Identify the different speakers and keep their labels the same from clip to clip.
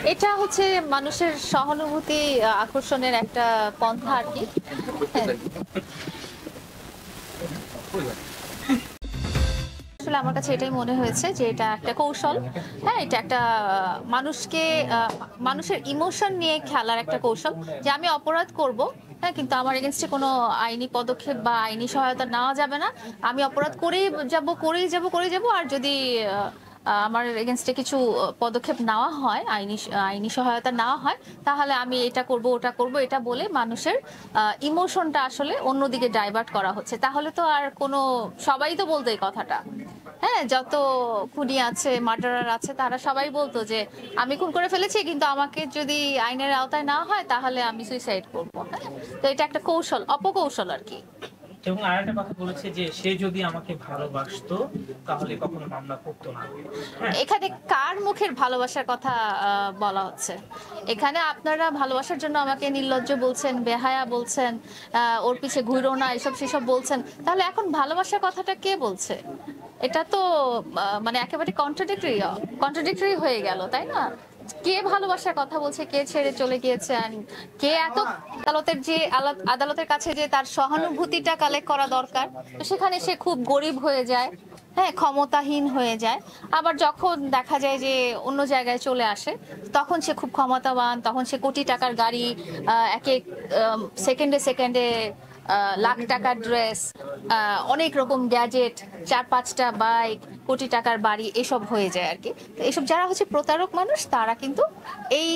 Speaker 1: এটা হচ্ছে মানুষের সহানুভূতি আকর্ষণের একটা পন্থা আর কি। হ্যাঁ, আসলে আমার কাছে এটাই মনে হয়েছে যে এটা একটা কৌশল। হ্যাঁ, এটা একটা মানুষের ইমোশন নিয়ে খেলার একটা কৌশল, যে আমি অপরাধ করব। হ্যাঁ, কিন্তু আমার এগেনস্টে কোনো আইনি পদক্ষেপ বা আইনি সহায়তা নেওয়া যাবে না। আমি অপরাধ করেই যাব। আর যদি আমার এগেনস্টে কিছু পদক্ষেপ নেওয়া হয়, আইনি সহায়তা নেওয়া হয়, তাহলে আমি এটা করব ওটা করব, এটা বলে মানুষের ইমোশনটা আসলে অন্যদিকে ডাইভার্ট করা হচ্ছে। তাহলে তো আর কোনো, সবাই তো বলতো এই কথাটা। হ্যাঁ, যত খুনি আছে, মার্ডারার আছে, তারা সবাই বলতো যে আমি খুন করে ফেলেছি, কিন্তু আমাকে যদি আইনের আওতায় না হয় তাহলে আমি সুইসাইড করবো। হ্যাঁ, তো এটা একটা কৌশল, অপকৌশল আর কি।
Speaker 2: এবং আরেকটা কথা বলেছে যে সে যদি আমাকে ভালোবাসতো তাহলে কখনো মামলা করতো না। হ্যাঁ,
Speaker 1: এখানে কার মুখের ভালোবাসার কথা বলা হচ্ছে? এখানে আপনারা ভালোবাসার জন্য আমাকে নির্লজ্জ বলছেন, বেহায়া বলছেন, ওর পিছে ঘুরো না, এসব সেসব বলছেন। তাহলে এখন ভালোবাসার কথাটা কে বলছে? এটা তো মানে একেবারে কন্ট্রাডিক্টরি হয়ে গেল, তাই না? কে ভালোবাসার কথা বলছে, কে ছেড়ে চলে গিয়েছে, আর কে এত আদালতের কাছে যে তার সহানুভূতিটা কালেক্ট করা দরকার, তো সেখানে সে খুব গরিব হয়ে যায়। হ্যাঁ, ক্ষমতাহীন হয়ে যায়। আবার যখন দেখা যায় যে অন্য জায়গায় চলে আসে, তখন সে খুব ক্ষমতাবান, তখন সে কোটি টাকার গাড়ি, এক এক সেকেন্ডে সেকেন্ডে লাখ টাকার ড্রেস, অনেক রকম গ্যাজেট, 4-5টা বাইক, কোটি টাকার বাড়ি, এসব হয়ে যায় আর কি। তো এসব যারা হচ্ছে প্রতারক মানুষ, তারা কিন্তু এই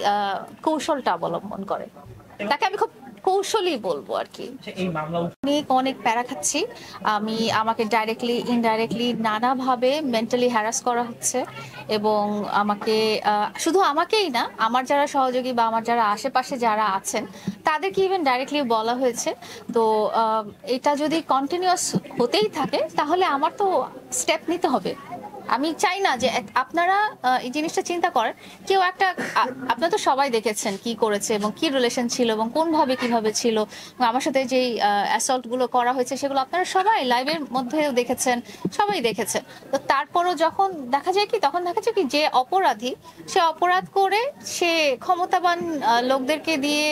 Speaker 1: কৌশলটা অবলম্বন করে। তাকে আমি খুব কৌশলী বলবো আর কি।
Speaker 2: এই মামলা
Speaker 1: অনেক অনেক প্যারা খাচ্ছি। আমাকে ডাইরেক্টলি ইনডাইরেক্টলি নানাভাবে মেন্টালি হ্যারাস করা হচ্ছে, এবং আমাকে শুধু আমাকেই না, আমার যারা সহযোগী বা আমার যারা আশেপাশে যারা আছেন, তাদেরকে ইভেন ডাইরেক্টলি বলা হয়েছে। তো এটা যদি কন্টিনিউয়াস হতেই থাকে, তাহলে আমার তো স্টেপ নিতে হবে। আমি চাই না যে আপনারা এই জিনিসটা চিন্তা করেন। কেউ একটা আপনারা তো সবাই দেখেছেন কি করেছে এবং কি রিলেশন ছিল এবং কিভাবে ছিল, এবং আমার সাথে যেই অ্যাসল্ট গুলো করা হয়েছে সেগুলো আপনারা সবাই লাইভের মধ্যেও দেখেছেন, সবাই দেখেছে। তো তারপরও যখন দেখা যায় কি, তখন দেখা যায় কি যে অপরাধী, সে অপরাধ করে সে ক্ষমতাবান লোকদেরকে দিয়ে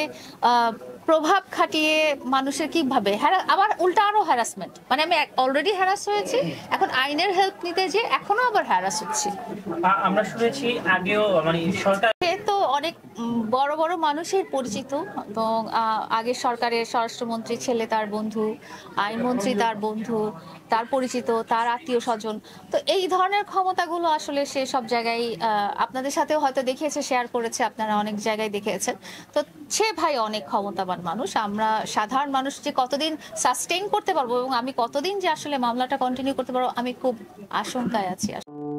Speaker 1: প্রভাব খাটিয়ে মানুষের কিভাবে আবার উল্টা আরো হ্যারাসমেন্ট, মানে আমি অলরেডি হ্যারাস হয়েছি, এখন আইনের হেল্প নিতে যে এখনো আবার হ্যারাস হচ্ছি।
Speaker 2: আমরা শুনেছি আগেও মানে সরকার
Speaker 1: সে তো অনেক বড় বড় মানুষের পরিচিত, এবং আগের সরকারের স্বরাষ্ট্রমন্ত্রী ছেলে তার বন্ধু, আইনমন্ত্রী তার বন্ধু, তার পরিচিত, তার আত্মীয় স্বজন। তো এই ধরনের ক্ষমতাগুলো আসলে সে সব জায়গায় আপনাদের সাথেও হয়তো দেখিয়েছে, শেয়ার করেছে, আপনারা অনেক জায়গায় দেখেছেন। তো সে ভাই অনেক ক্ষমতাবান মানুষ। আমরা সাধারণ মানুষ যে কতদিন সাস্টেইন করতে পারবো এবং আমি কতদিন যে আসলে মামলাটা কন্টিনিউ করতে পারবো, আমি খুব আশঙ্কায় আছি।